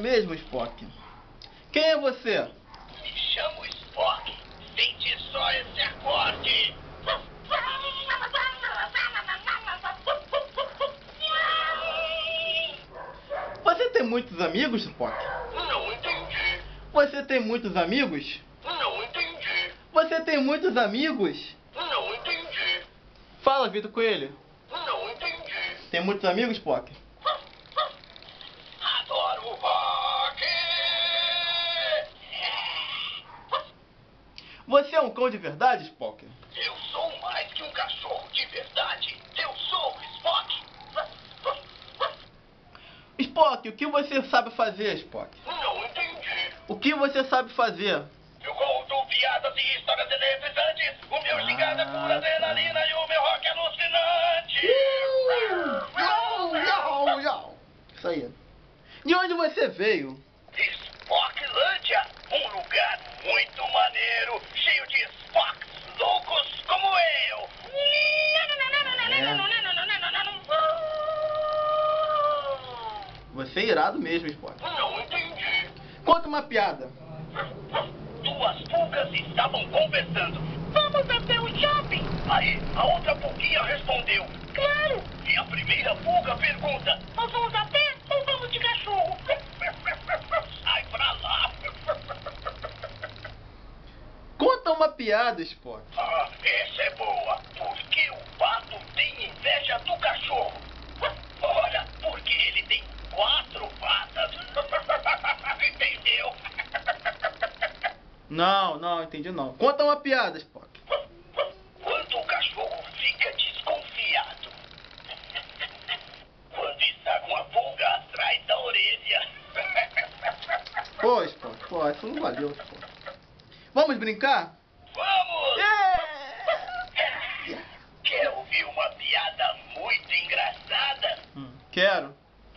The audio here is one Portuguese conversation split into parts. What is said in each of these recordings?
mesmo, Spock? Quem é você? Me chamo Spock. Sente só esse acorde. Você tem muitos amigos, Spock? Não entendi. Você tem muitos amigos? Não entendi. Você tem muitos amigos? Não entendi. Fala, Vitor Coelho. Não entendi. Tem muitos amigos, Spock? Adoro rock. Você é um cão de verdade, Spock? Eu sou mais que um cachorro de verdade. Eu sou o Spock. Spock, o que você sabe fazer, Spock? Não entendi. O que você sabe fazer? Eu conto piadas e histórias eletrizantes. O meu gigante é pura adrenalina e o meu rock é alucinante. Isso aí. De onde você veio? Spocklândia, um lugar muito maneiro, cheio de Spocks loucos como eu. Você é irado mesmo, Spock. Não entendi. Conta uma piada. Duas pulgas estavam conversando. Vamos até o shopping. Aí a outra pulguinha respondeu. Claro. E a primeira pulga pergunta. Nós vamos a pé ou vamos de cachorro? Sai pra lá. Conta uma piada, Spock. Ah, essa é boa. Porque o pato tem inveja do cachorro. Olha, porque ele tem 4 patas. Entendeu? Não, entendi não. Conta uma piada, Spock. Quando o cachorro fica desconfiado. Quando está com a pulga atrás da orelha. Pô, Spock, pô, isso não valeu, Spock. Vamos brincar? Vamos! Yeah. Quer ouvir uma piada muito engraçada? Quero.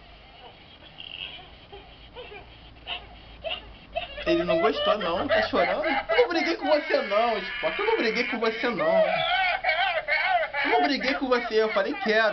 Ele não gostou não, tá chorando? Eu não briguei com você não, Spock. Eu não briguei com você não. Eu não briguei com você, eu falei quero.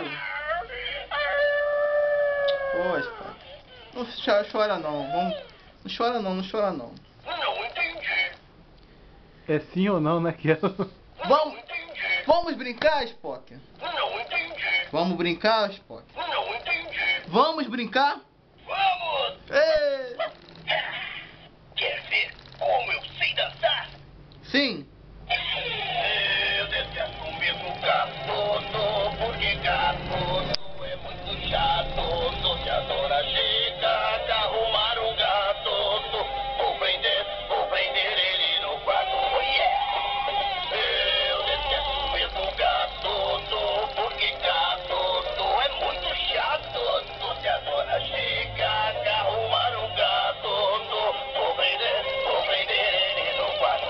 Pô, Spock. Não chora não. Vamos... Não chora não, não chora não. Não entendi. É sim ou não, né? Quero. Vamos, Não entendi. vamos brincar, Spock? Não entendi. Vamos brincar, Spock? Não entendi. Vamos brincar? Vamos! Ei! Quer ver como eu sei dançar? Sim. Eu detesto o mesmo gatoso, porque gatoso é muito chato. Você adora chega de arrumar um gatoso. Vou prender ele no quarto. Oh, yeah! Eu detesto o mesmo gatoso, porque gatoso é muito chato. Você adora chega de arrumar um gatoso. Vou prender ele no quarto.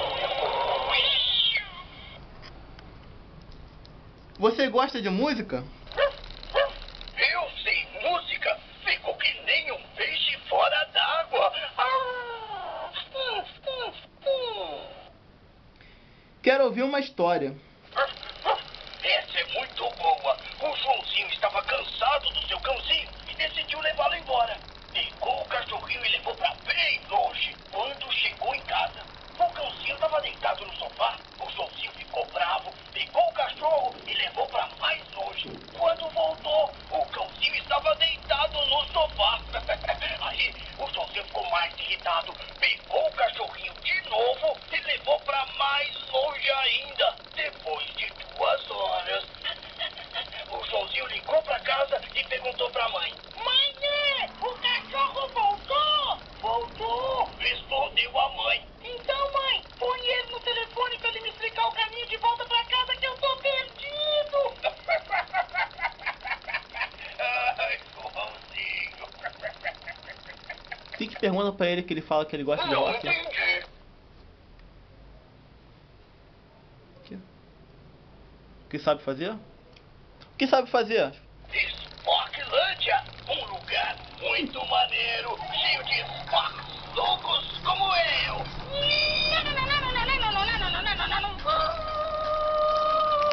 Você gosta de música? Eu sei música, fico que nem um peixe fora d'água. Quero ouvir uma história. Essa é muito boa. O Joãozinho estava cansado do seu cãozinho e decidiu levá-lo embora. Pegou o cachorrinho e levou para bem longe. Quando chegou em casa, o cãozinho estava deitado no sofá. O Joãozinho ficou bravo, pegou o cachorro e levou para mais longe. Quando voltou, o cãozinho estava deitado no sofá. Aí o Joãozinho ficou mais irritado, pegou o cachorrinho de novo e levou para mais longe ainda. Depois de 2 horas, o Joãozinho ligou para casa e perguntou para a mãe: Mãe, o cachorro voltou? Voltou, respondeu a mãe. Então, mãe, põe ele no telefone para ele me explicar o caminho de volta para casa que eu tô perdido. Ai, Joãozinho. Fique perguntando pra ele que ele fala que ele gosta de Não rock. entendi. O que sabe fazer? O que sabe fazer? Spocklândia, um lugar muito maneiro, cheio de Spocks loucos como eu.